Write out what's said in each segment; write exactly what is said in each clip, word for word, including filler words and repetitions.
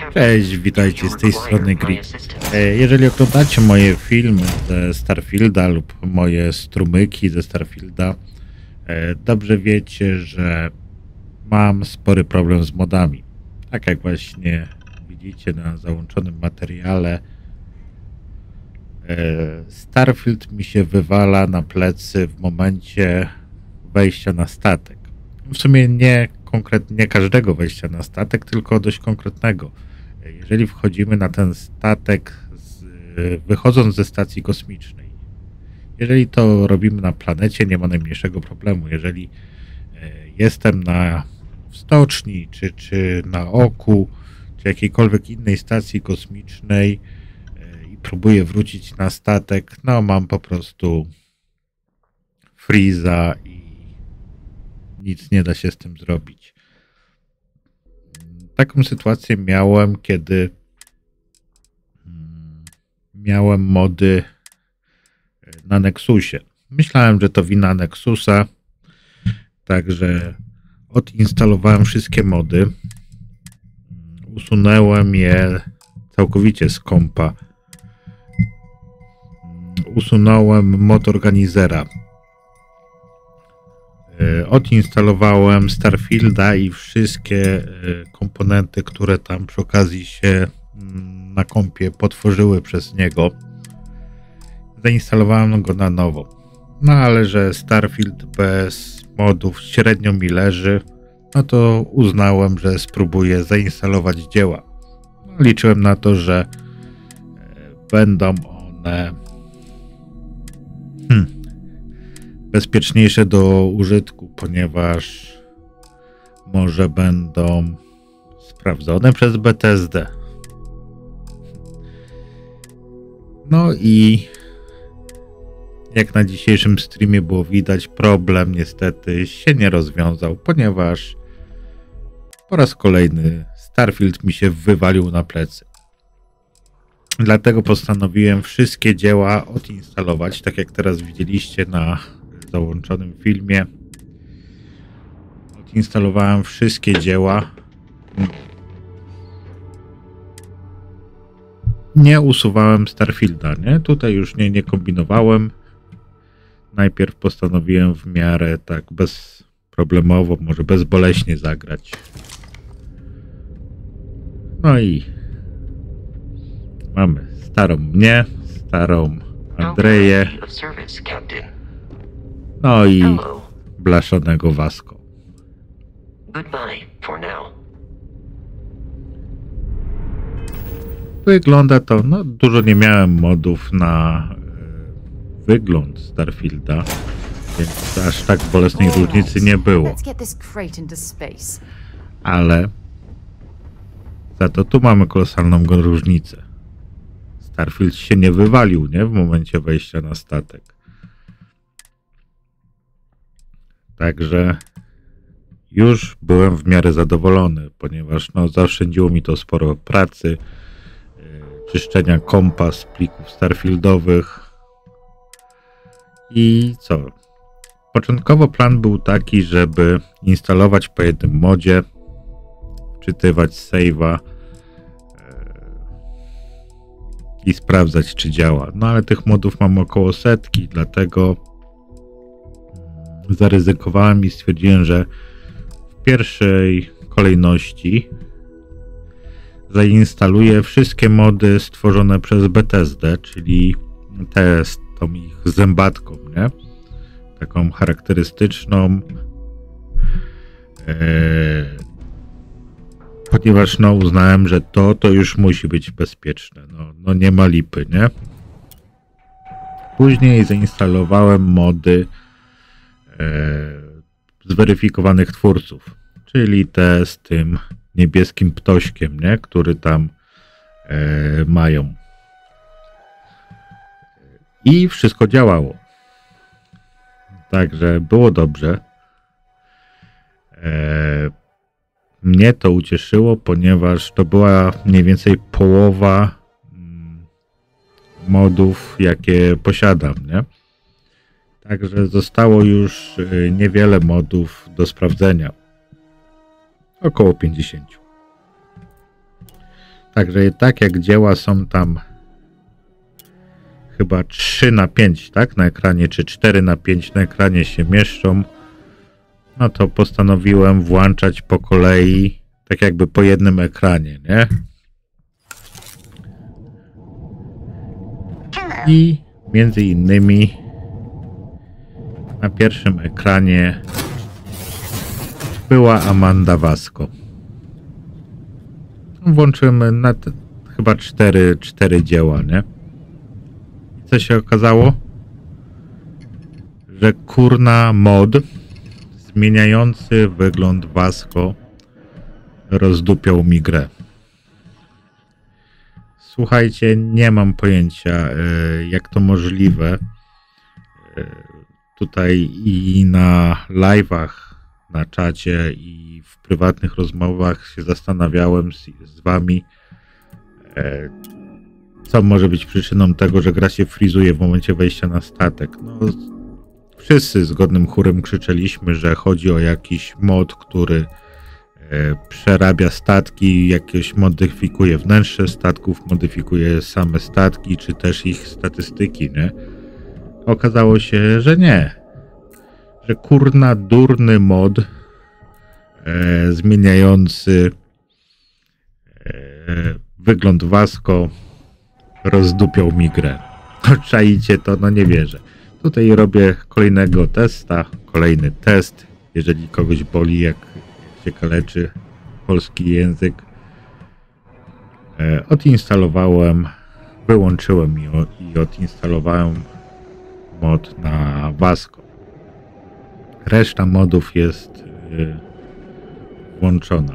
Cześć, witajcie z tej strony Grid. Jeżeli oglądacie moje filmy ze Starfielda lub moje strumyki ze Starfielda, dobrze wiecie, że mam spory problem z modami. Tak jak właśnie widzicie na załączonym materiale, Starfield mi się wywala na plecy w momencie wejścia na statek. W sumie nie konkretnie każdego wejścia na statek, tylko dość konkretnego. Jeżeli wchodzimy na ten statek z, wychodząc ze stacji kosmicznej, jeżeli to robimy na planecie, nie ma najmniejszego problemu. Jeżeli jestem na w stoczni, czy, czy na Oku, czy jakiejkolwiek innej stacji kosmicznej i próbuję wrócić na statek, no mam po prostu freeza i nic nie da się z tym zrobić. Taką sytuację miałem, kiedy miałem mody na Nexusie. Myślałem, że to wina Nexusa, także odinstalowałem wszystkie mody, usunąłem je całkowicie z kompa, usunąłem mod organizera, odinstalowałem Starfielda i wszystkie komponenty, które tam przy okazji się na kompie potworzyły przez niego. Zainstalowałem go na nowo. No ale że Starfield bez modów średnio mi leży, no to uznałem, że spróbuję zainstalować dzieła. No, liczyłem na to, że będą one hmm, bezpieczniejsze do użytku, ponieważ może będą sprawdzone przez B T S D. No i jak na dzisiejszym streamie było widać, problem niestety się nie rozwiązał, ponieważ po raz kolejny Starfield mi się wywalił na plecy. Dlatego postanowiłem wszystkie dzieła odinstalować, tak jak teraz widzieliście na załączonym filmie. Odinstalowałem wszystkie dzieła. Nie usuwałem Starfielda, nie? Tutaj już nie, nie kombinowałem. Najpierw postanowiłem w miarę tak bezproblemowo, może bezboleśnie zagrać. No i mamy starą mnie, starą Andrzeję, no i blaszonego Vasco. Wygląda to, no dużo nie miałem modów na y, wygląd Starfielda, więc aż tak bolesnej różnicy nie było. Ale za to tu mamy kolosalną różnicę. Starfield się nie wywalił, nie? W momencie wejścia na statek. Także już byłem w miarę zadowolony, ponieważ no, zaoszczędziło mi to sporo pracy, yy, czyszczenia kompa z plików starfieldowych. I co? Początkowo plan był taki, żeby instalować po jednym modzie, wczytywać save'a i sprawdzać, czy działa. No ale tych modów mam około setki, dlatego zaryzykowałem i stwierdziłem, że w pierwszej kolejności zainstaluję wszystkie mody stworzone przez B T S D, czyli te z tą ich zębatką, nie? Taką charakterystyczną, eee, ponieważ no uznałem, że to, to już musi być bezpieczne. No, no nie ma lipy, nie? Później zainstalowałem mody e, zweryfikowanych twórców, czyli te z tym niebieskim ptośkiem, nie? Który tam e, mają. I wszystko działało. Także było dobrze. E, Mnie to ucieszyło, ponieważ to była mniej więcej połowa modów, jakie posiadam, nie? Także zostało już niewiele modów do sprawdzenia. Około pięćdziesiąt. Także tak jak dzieła są tam chyba trzy na pięć, tak, na ekranie, czy cztery na pięć na ekranie się mieszczą, no to postanowiłem włączać po kolei, tak jakby po jednym ekranie, nie? I między innymi na pierwszym ekranie była Amanda Vasco. Włączyłem na te, chyba cztery, cztery dzieła, nie? I co się okazało? Że kurna mod zmieniający wygląd Vasco rozdupiał mi grę. Słuchajcie, nie mam pojęcia, jak to możliwe. Tutaj i na live'ach, na czacie i w prywatnych rozmowach się zastanawiałem z, z wami, co może być przyczyną tego, że gra się frizuje w momencie wejścia na statek. No, wszyscy zgodnym chórem krzyczeliśmy, że chodzi o jakiś mod, który przerabia statki, jakieś modyfikuje wnętrze statków, modyfikuje same statki, czy też ich statystyki, nie? Okazało się, że nie. Że kurna durny mod e, zmieniający e, wygląd Vasco rozdupiał mi grę. Czaicie to? No nie wierzę. Tutaj robię kolejnego testa, kolejny test. Jeżeli kogoś boli, jak się kaleczy polski język. E, odinstalowałem, wyłączyłem i, o, i odinstalowałem mod na Vasco. Reszta modów jest y, włączona.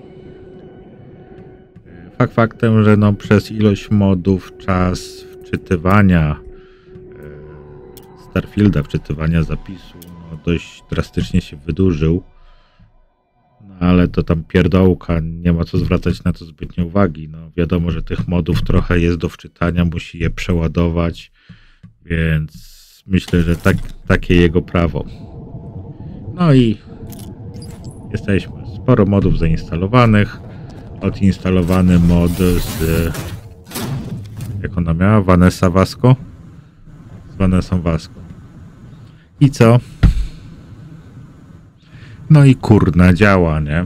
Fakt faktem, że no przez ilość modów czas wczytywania y, Starfielda, wczytywania zapisu no dość drastycznie się wydłużył. No ale to tam pierdołka, nie ma co zwracać na to zbytnio uwagi. No wiadomo, że tych modów trochę jest do wczytania, musi je przeładować, więc myślę, że tak, takie jego prawo. No i jesteśmy. Sporo modów zainstalowanych. Odinstalowany mod z... Jak ona miała? Vanessa Vasco? Z Vanessą Vasco. I co? No i kurna działa, nie?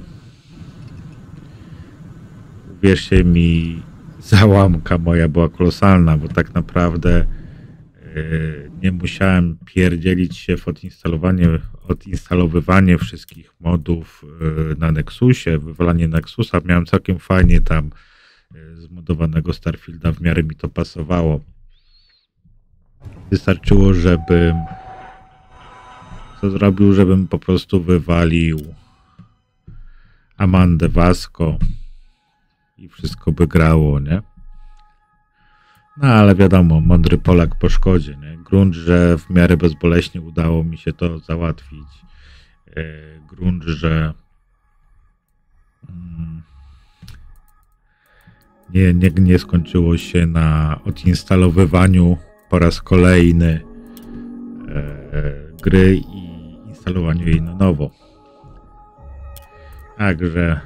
Uwierzcie mi, załamka moja była kolosalna, bo tak naprawdę nie musiałem pierdzielić się w odinstalowanie, odinstalowywanie wszystkich modów na Nexusie, wywalanie Nexusa. Miałem całkiem fajnie tam zmodowanego Starfielda, w miarę mi to pasowało. Wystarczyło, żebym co zrobił, żebym po prostu wywalił Amandę Vasco i wszystko by grało, nie? No ale wiadomo, mądry Polak po szkodzie, nie? Grunt, że w miarę bezboleśnie udało mi się to załatwić. Grunt, że nie, nie, nie skończyło się na odinstalowywaniu po raz kolejny gry i instalowaniu jej na nowo. Także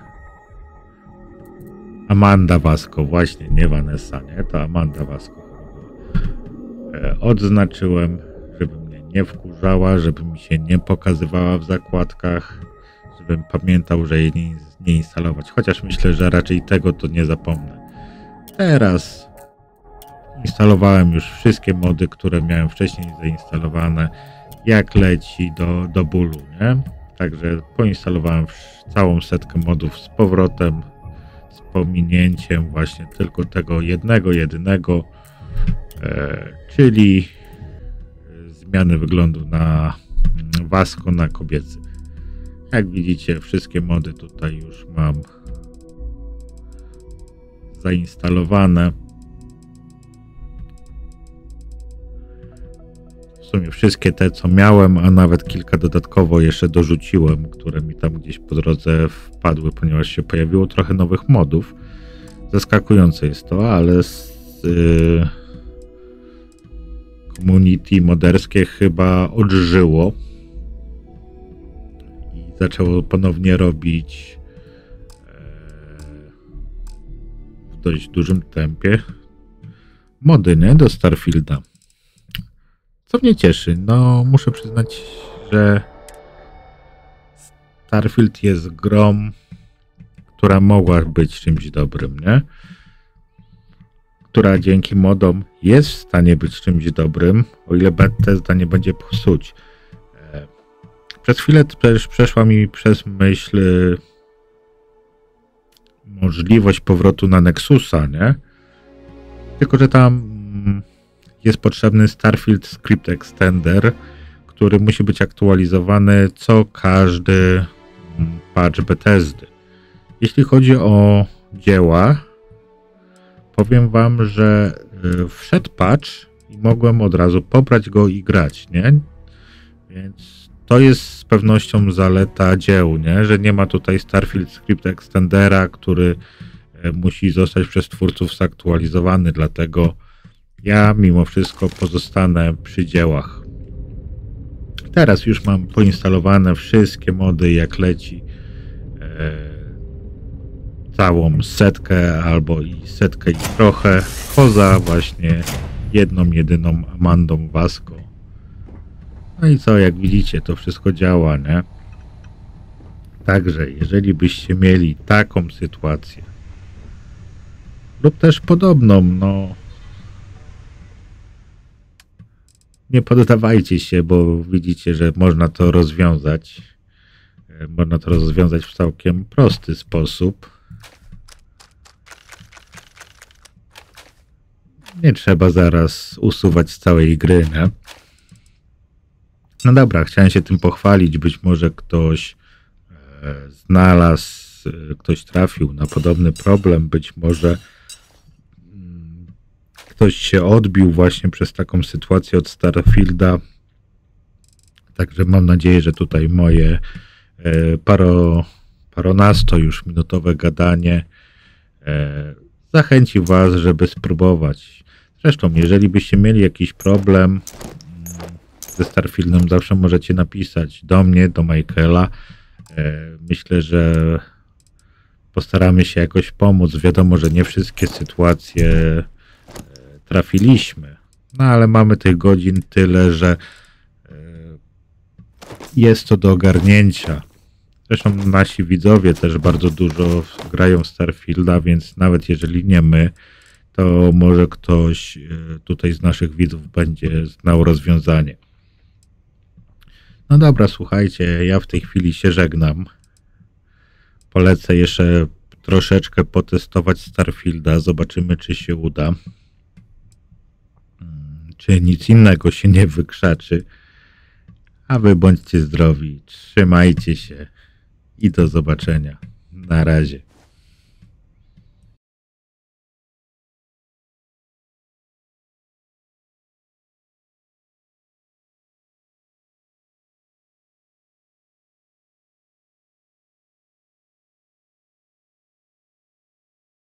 Amanda Vasco, właśnie, nie Vanessa, nie? To Amanda Vasco. E, odznaczyłem, żeby mnie nie wkurzała, żeby mi się nie pokazywała w zakładkach, żebym pamiętał, że jej nie, nie instalować. Chociaż myślę, że raczej tego to nie zapomnę. Teraz instalowałem już wszystkie mody, które miałem wcześniej zainstalowane, jak leci do, do bólu, nie? Także poinstalowałem całą setkę modów z powrotem, z pominięciem właśnie tylko tego jednego, jedynego, e, czyli zmiany wyglądu na Vasco na kobiecy. Jak widzicie, wszystkie mody tutaj już mam zainstalowane. W sumie wszystkie te, co miałem, a nawet kilka dodatkowo jeszcze dorzuciłem, które mi tam gdzieś po drodze wpadły, ponieważ się pojawiło trochę nowych modów. Zaskakujące jest to, ale z, yy, community moderskie chyba odżyło i zaczęło ponownie robić yy, w w dość dużym tempie mody, nie? Do Starfielda. Co mnie cieszy, no muszę przyznać, że Starfield jest grą, która mogła być czymś dobrym, nie? Która dzięki modom jest w stanie być czymś dobrym, o ile Bethesda nie będzie psuć. Przez chwilę też przeszła mi przez myśl możliwość powrotu na Nexusa, nie? Tylko że tam jest potrzebny Starfield Script Extender, który musi być aktualizowany co każdy patch Bethesdy. Jeśli chodzi o dzieła, powiem wam, że wszedł patch i mogłem od razu pobrać go i grać, nie? Więc to jest z pewnością zaleta dzieł, nie? Że nie ma tutaj Starfield Script Extendera, który musi zostać przez twórców zaktualizowany, dlatego ja mimo wszystko pozostanę przy dziełach. Teraz już mam poinstalowane wszystkie mody, jak leci e, całą setkę albo i setkę i trochę, poza właśnie jedną, jedyną Amandą Vasco. No i co, jak widzicie, to wszystko działa, nie? Także jeżeli byście mieli taką sytuację lub też podobną, no nie poddawajcie się, bo widzicie, że można to rozwiązać. Można to rozwiązać w całkiem prosty sposób. Nie trzeba zaraz usuwać z całej gry, nie? No dobra, chciałem się tym pochwalić. Być może ktoś e, znalazł, e, ktoś trafił na podobny problem. Być może mm, ktoś się odbił właśnie przez taką sytuację od Starfielda. Także mam nadzieję, że tutaj moje e, paro, paronasto już minutowe gadanie e, zachęci was, żeby spróbować. Zresztą, jeżeli byście mieli jakiś problem ze Starfieldem, zawsze możecie napisać do mnie, do Michaela. Myślę, że postaramy się jakoś pomóc. Wiadomo, że nie wszystkie sytuacje trafiliśmy, no ale mamy tych godzin tyle, że jest to do ogarnięcia. Zresztą nasi widzowie też bardzo dużo grają w Starfielda, więc nawet jeżeli nie my, to może ktoś tutaj z naszych widzów będzie znał rozwiązanie. No dobra, słuchajcie, ja w tej chwili się żegnam. Polecę jeszcze troszeczkę potestować Starfielda. Zobaczymy, czy się uda. Czy nic innego się nie wykrzaczy. A wy bądźcie zdrowi, trzymajcie się i do zobaczenia. Na razie.